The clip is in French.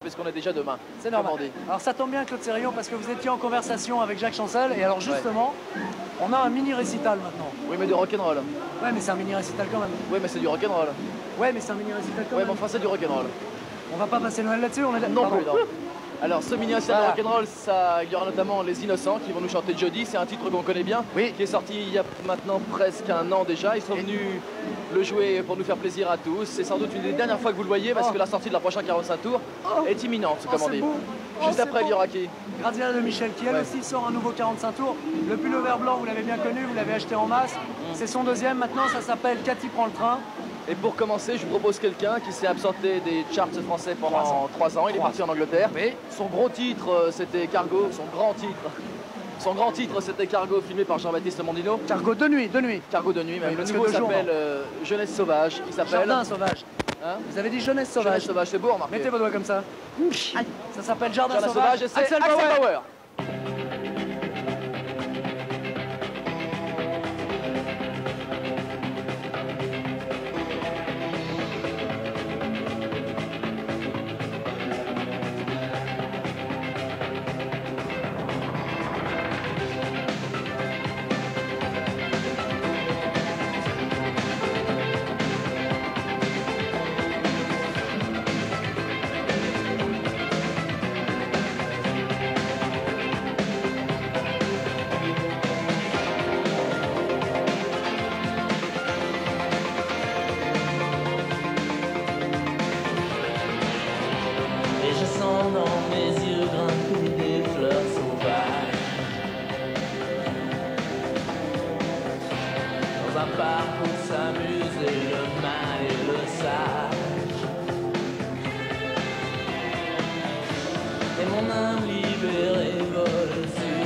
parce qu'on est déjà demain. C'est normal. Alors ça tombe bien, Claude Sérillon, parce que vous étiez en conversation avec Jacques Chancel, et alors justement, on a un mini récital maintenant. Oui, mais du rock'n'roll. Ouais, mais c'est un mini récital quand même. Oui, mais c'est du rock'n'roll. Ouais, mais c'est un mini récital quand Ouais, même. mais enfin, c'est du rock'n'roll. On va pas passer Noël là-dessus, on est Non Pardon. plus, non. Alors, ce mini récital de rock'n'roll, il y aura notamment Les Innocents qui vont nous chanter Jody. C'est un titre qu'on connaît bien, qui est sorti il y a maintenant presque un an déjà. Ils sont venus le jouer pour nous faire plaisir à tous. C'est sans doute une des dernières fois que vous le voyez parce que la sortie de la prochaine 45 tours est imminente, comme on dit. Juste après, il y aura qui? Graziella de Michel, qui elle aussi sort un nouveau 45 tours. Le pullover blanc, vous l'avez bien connu, vous l'avez acheté en masse. C'est son deuxième maintenant, ça s'appelle Cathy prend le train. Et pour commencer, je vous propose quelqu'un qui s'est absenté des charts français pendant 3 ans. Il est parti en Angleterre. Son gros titre, c'était Cargo. Son grand titre, c'était Cargo, filmé par Jean-Baptiste Mondino. Cargo de nuit, de nuit. Cargo de nuit, même. Oui, Le nouveau s'appelle Jeunesse Sauvage. Il s'appelle Jardin Sauvage. Hein, vous avez dit Jeunesse Sauvage. Jeunesse Sauvage, c'est beau, remarquez. Mettez vos doigts comme ça. Ça s'appelle Jardin Jardin Sauvage. et c'est Axel Bauer. Dans mes yeux grimper des fleurs sauvages. Dans un parc pour s'amuser, le mal et le sage. Et mon âme libérée vole sur